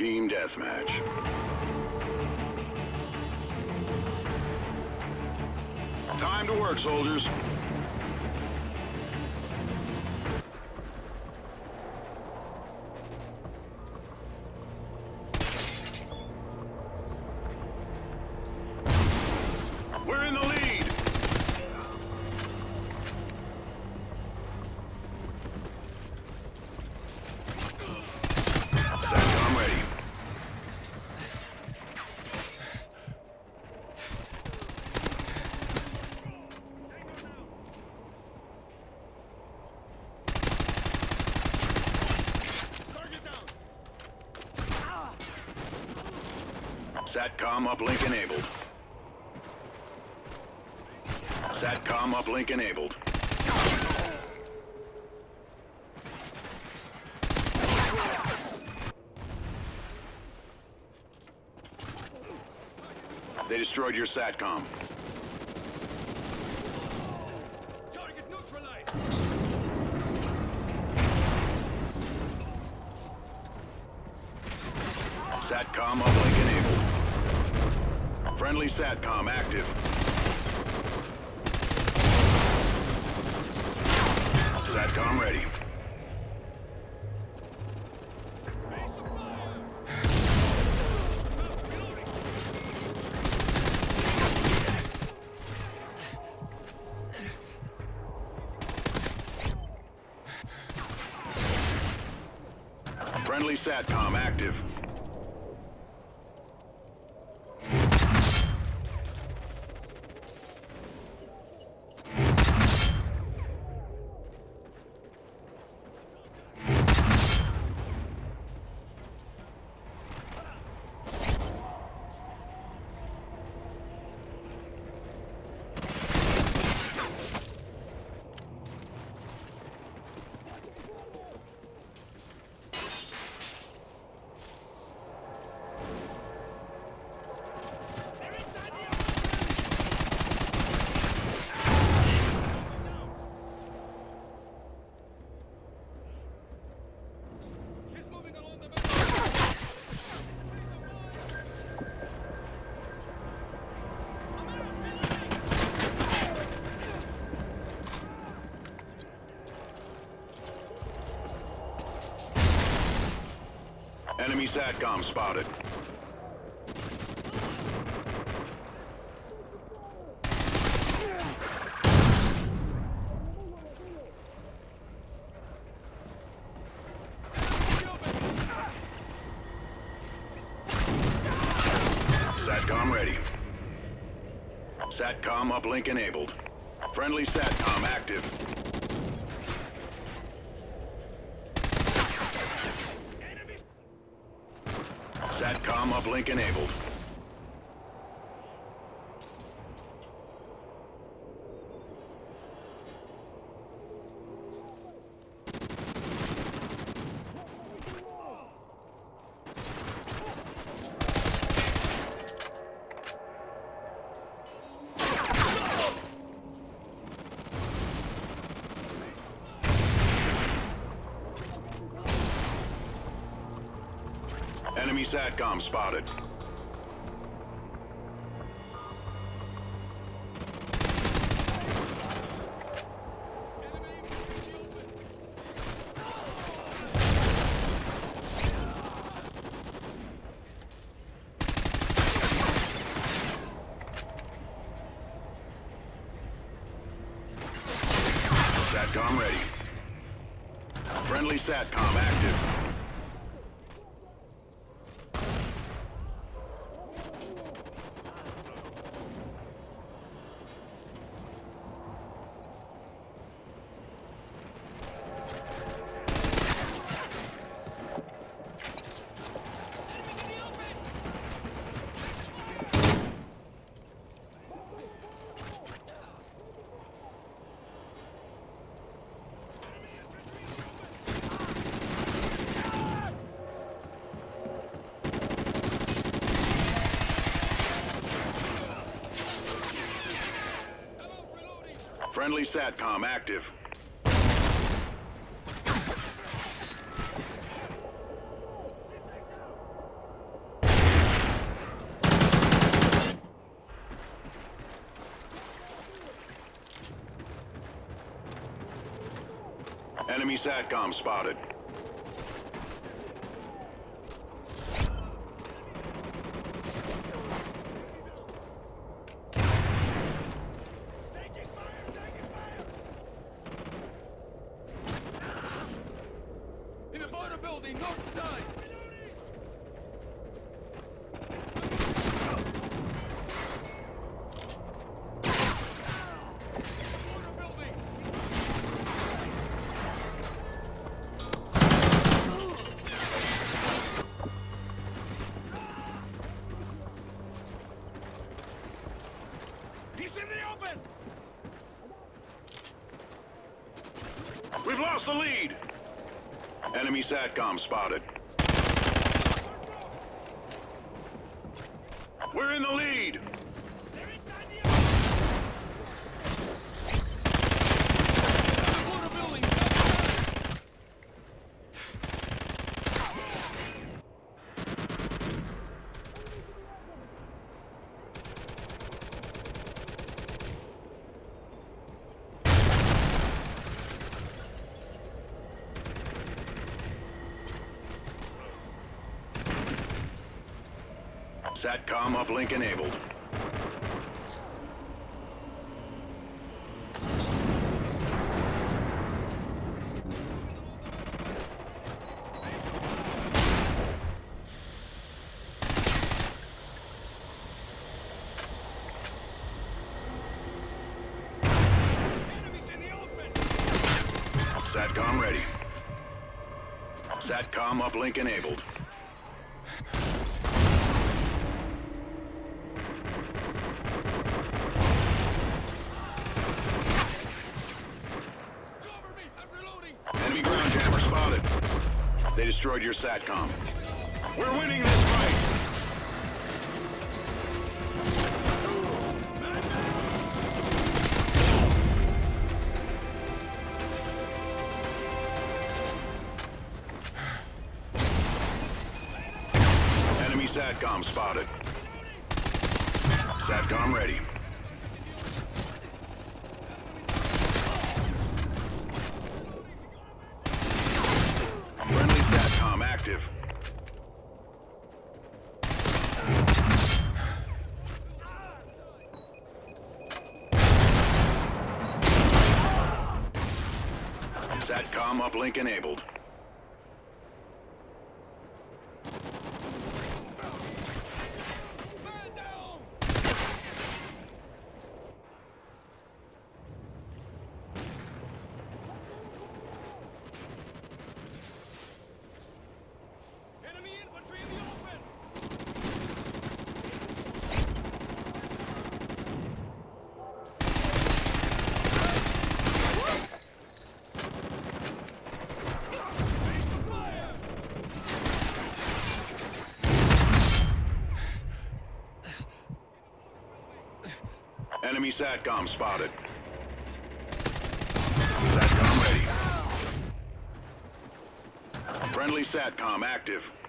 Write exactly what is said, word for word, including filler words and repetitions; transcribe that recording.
Team deathmatch. Time to work, soldiers. We're in the lead. SATCOM ready. SATCOM uplink enabled. SATCOM uplink enabled. They destroyed your SATCOM. Target neutralized. SATCOM uplink enabled. Friendly SATCOM active. SATCOM ready. Friendly SATCOM active. Enemy SATCOM spotted. SATCOM ready. SATCOM uplink enabled. Friendly SATCOM active. SATCOM uplink enabled. Enemy SATCOM spotted. SATCOM ready. Friendly SATCOM active. Friendly SATCOM active. Enemy SATCOM spotted. Taking fire! Taking fire! In the border building, north side! Border building! He's in the open! We've lost the lead! Enemy SATCOM spotted. We're in the lead! They're inside the open! Border building! SATCOM uplink enabled. Enemies in the open! SATCOM ready. SATCOM uplink enabled. Cover me! I'm reloading! Enemy ground jammer spotted. They destroyed your SATCOM. We're winning this fight! Enemy SATCOM spotted. SATCOM ready. Friendly SATCOM active. SATCOM uplink enabled. Man down! Enemy infantry in the open! Face the fire! Enemy SATCOM spotted. SATCOM ready. Friendly SATCOM active.